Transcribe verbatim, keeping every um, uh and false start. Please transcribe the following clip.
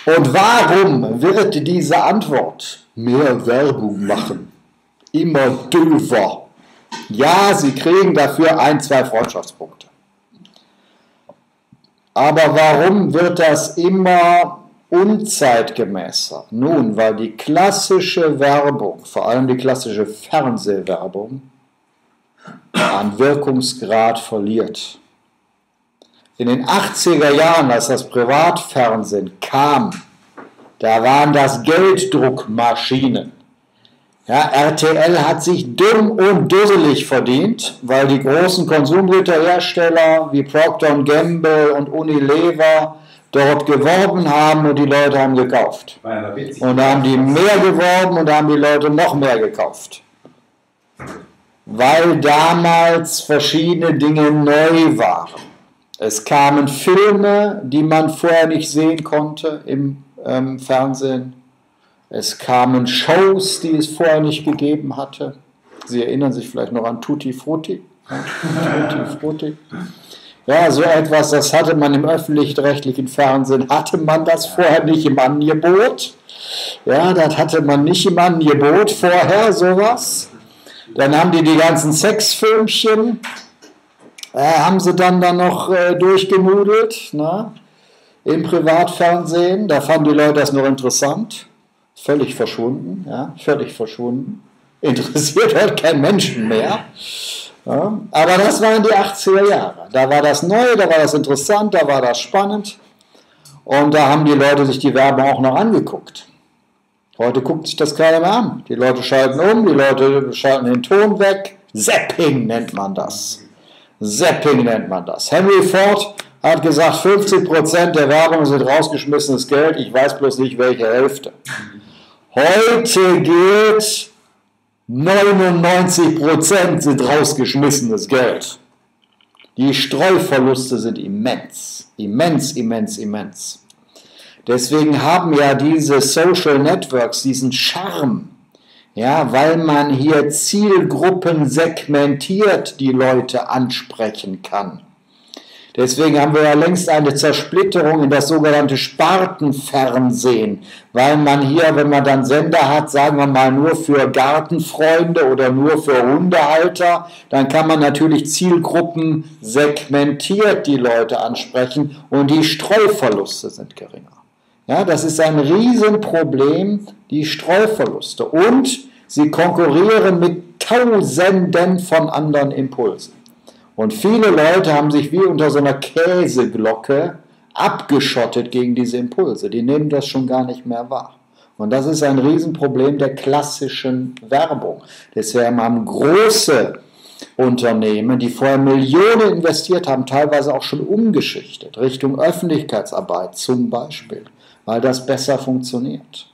Und warum wird diese Antwort mehr Werbung machen? Immer döver. Ja, sie kriegen dafür ein, zwei Freundschaftspunkte. Aber warum wird das immer unzeitgemäßer? Nun, weil die klassische Werbung, vor allem die klassische Fernsehwerbung, an Wirkungsgrad verliert. In den achtziger Jahren, als das Privatfernsehen kam, da waren das Gelddruckmaschinen. Ja, R T L hat sich dumm und dusselig verdient, weil die großen Konsumgüterhersteller wie Procter und Gamble und Unilever dort geworben haben und die Leute haben gekauft. Und da haben die mehr geworben und da haben die Leute noch mehr gekauft. Weil damals verschiedene Dinge neu waren. Es kamen Filme, die man vorher nicht sehen konnte im ähm, Fernsehen. Es kamen Shows, die es vorher nicht gegeben hatte. Sie erinnern sich vielleicht noch an Tutti Frutti. Ja, Tutti Frutti. Ja, so etwas, das hatte man im öffentlich-rechtlichen Fernsehen, hatte man das vorher nicht im Angebot. Ja, das hatte man nicht im Angebot vorher, sowas. Dann haben die die ganzen Sexfilmchen, äh, haben sie dann, dann noch äh, durchgenudelt, na, im Privatfernsehen. Da fanden die Leute das noch interessant. Völlig verschwunden, ja, völlig verschwunden. Interessiert heute kein Menschen mehr. Ja, aber das waren die achtziger Jahre. Da war das neu, da war das interessant, da war das spannend. Und da haben die Leute sich die Werbung auch noch angeguckt. Heute guckt sich das keiner mehr an. Die Leute schalten um, die Leute schalten den Ton weg. Zapping nennt man das. Zapping nennt man das. Henry Ford hat gesagt, fünfzig Prozent der Werbung sind rausgeschmissenes Geld. Ich weiß bloß nicht, welche Hälfte. Heute gilt, neunundneunzig Prozent sind rausgeschmissenes Geld. Die Streuverluste sind immens. Immens, immens, immens. Deswegen haben ja diese Social Networks diesen Charme, ja, weil man hier Zielgruppen segmentiert die Leute ansprechen kann. Deswegen haben wir ja längst eine Zersplitterung in das sogenannte Spartenfernsehen, weil man hier, wenn man dann Sender hat, sagen wir mal nur für Gartenfreunde oder nur für Hundehalter, dann kann man natürlich Zielgruppen segmentiert die Leute ansprechen und die Streuverluste sind geringer. Ja, das ist ein Riesenproblem, die Streuverluste. Und sie konkurrieren mit Tausenden von anderen Impulsen. Und viele Leute haben sich wie unter so einer Käseglocke abgeschottet gegen diese Impulse. Die nehmen das schon gar nicht mehr wahr. Und das ist ein Riesenproblem der klassischen Werbung. Deswegen haben große Unternehmen, die vorher Millionen investiert haben, teilweise auch schon umgeschichtet, Richtung Öffentlichkeitsarbeit zum Beispiel, weil das besser funktioniert.